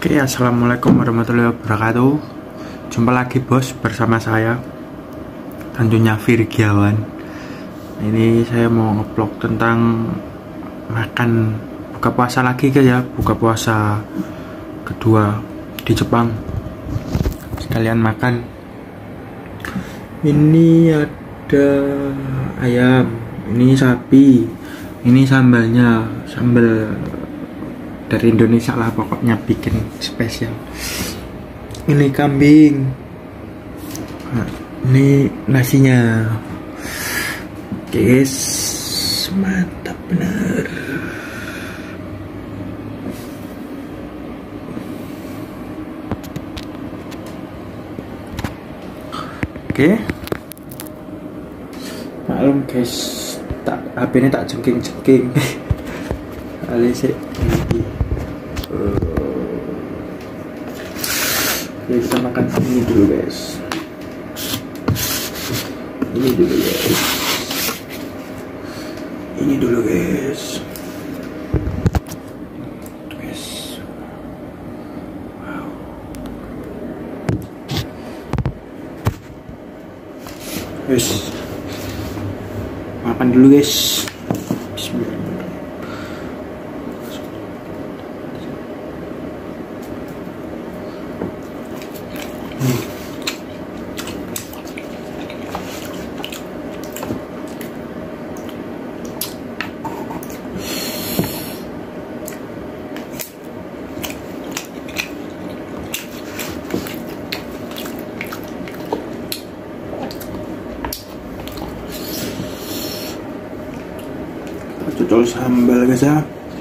Oke, assalamualaikum warahmatullahi wabarakatuh. Jumpa lagi bos bersama saya, tentunya Virgiawan. Ini saya mau nge-vlog tentang makan buka puasa lagi guys ya, buka puasa kedua di Jepang. Sekalian makan. Ini ada ayam, ini sapi, ini sambalnya, sambal dari Indonesia lah pokoknya, bikin spesial. Ini kambing, nah, ini nasinya guys, mantap bener. Oke, maklum guys, HP ini tak jengking kali sih. Kita makan ini dulu guys, ini dulu guys. Wow. Guys, makan dulu guys. Bismillah. Cocol sambal guys ya.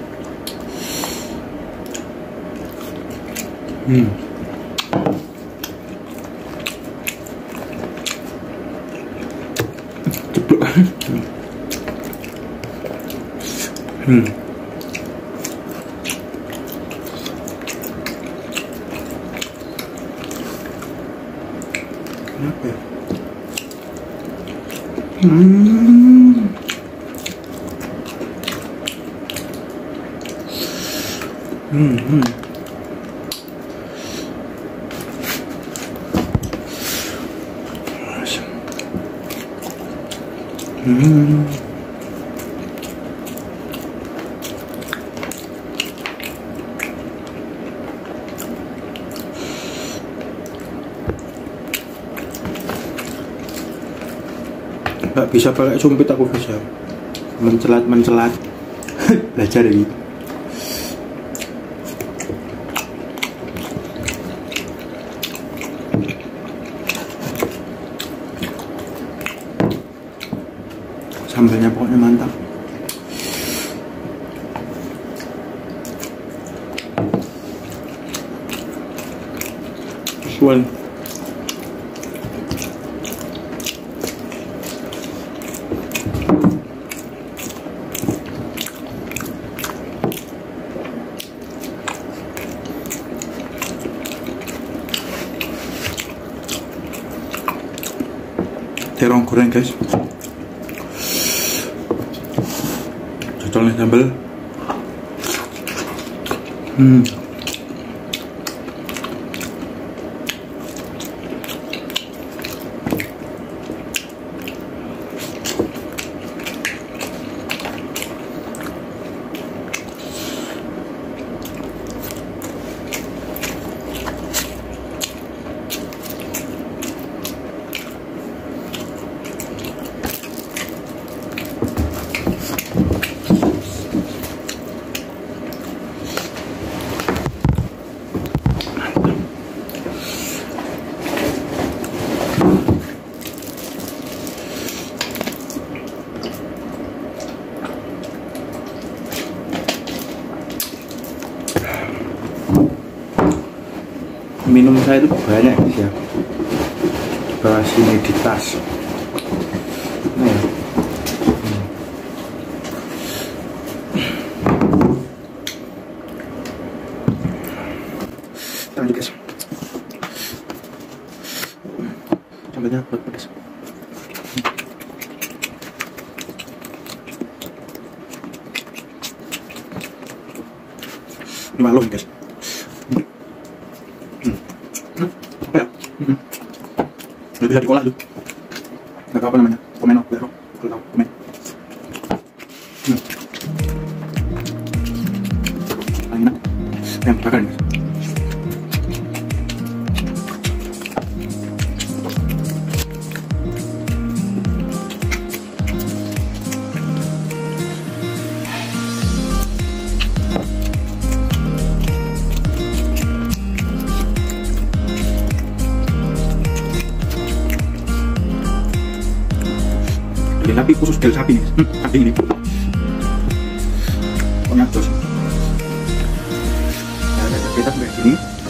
Ceplok. Kenapa ya? Nggak bisa pakai sumpit aku bisa mencelat belajar ini. Sambalnya pokoknya mantap. Suan. Terong goreng guys. Cocol nih sambal. Minum saya itu banyak guys ya, di bawah sini di tas. Nah, ya. Lanjut guys, sambalnya buat pedas. Ini maklum guys, Itu bisa diolah tuh. Nggak tahu apa namanya. Komen kalau tahu komen. Enak. Yang bakar nih. Sapi khusus del sapi nih, sapi ini pokoknya terus ada kita kayak gini.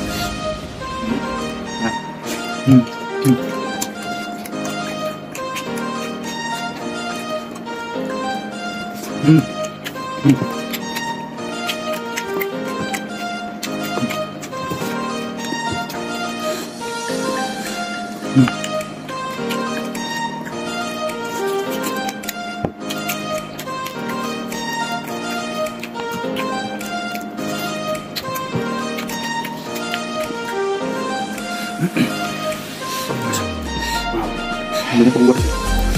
Ini keluar sih.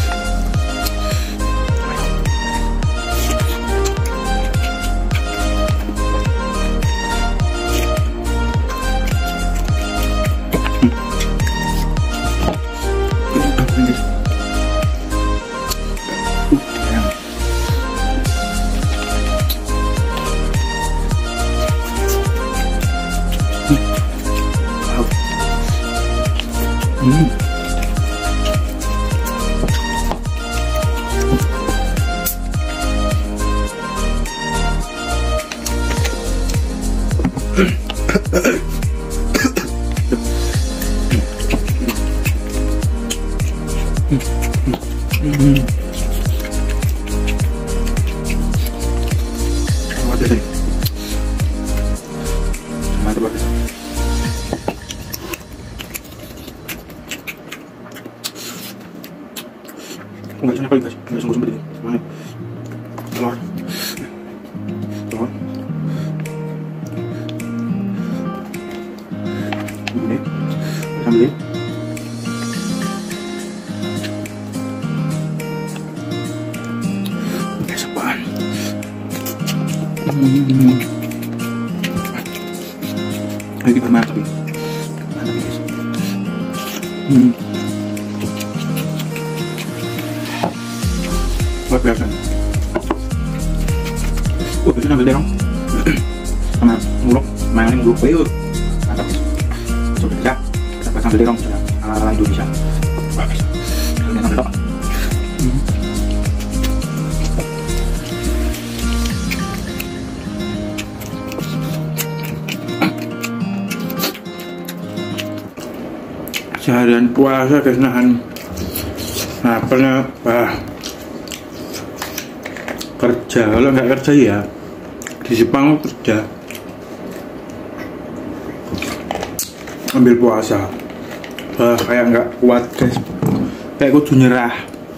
Enggak sini kali guys, enggak sungguh-sungguh ini. Telur. Telur. Ini. Sambil. Oke, sepaan. Lagi bermata tapi. Mantap guys. Luar biasa. Itu ngambil derong sama nguluk, main nguluk bayut. Mantap. Sudah bisa. Kita pasang derong sudah ala Indonesia. Wah, bisa. Ini ngambil apa? Seharian puasa guys, nahan lapar kerja. Kalau nggak kerja ya di Jepang kerja ambil puasa, kayak nggak kuat guys, kayak kudu nyerah.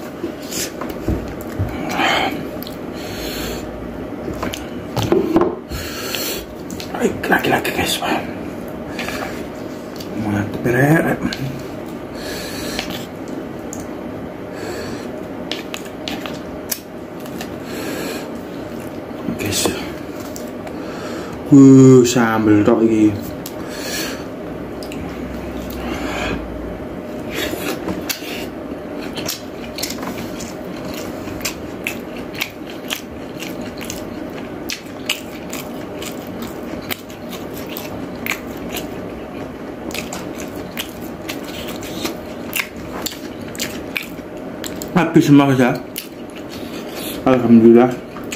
Lagi-lagi guys, mantep ya. Guys, sambel tok iki. Habis semua ya. Alhamdulillah.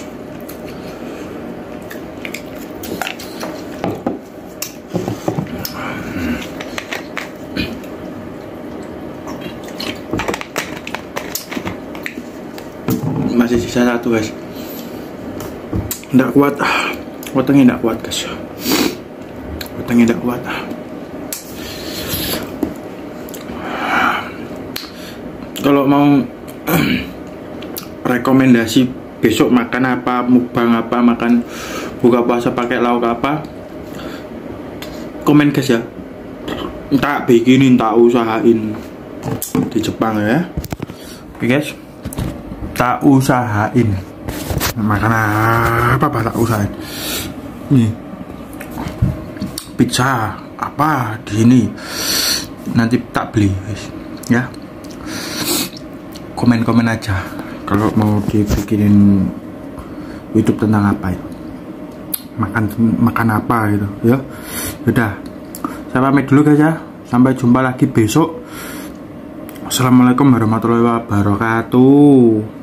Masih sisa satu guys, nggak kuat, wetengnya nggak kuat guys, wetengnya nggak kuat. Kalau mau rekomendasi besok makan apa, mukbang apa, makan buka puasa pakai lauk apa, komen guys ya. tak bikinin, tak usahain di Jepang ya. Oke guys, tak usahain makan apa tak usahain. Nih pizza apa di sini, nanti tak beli guys ya. Komen aja kalau mau dibikinin YouTube tentang apa ya, makan apa gitu ya. Udah, saya pamit dulu guys ya, sampai jumpa lagi besok. Assalamualaikum warahmatullahi wabarakatuh.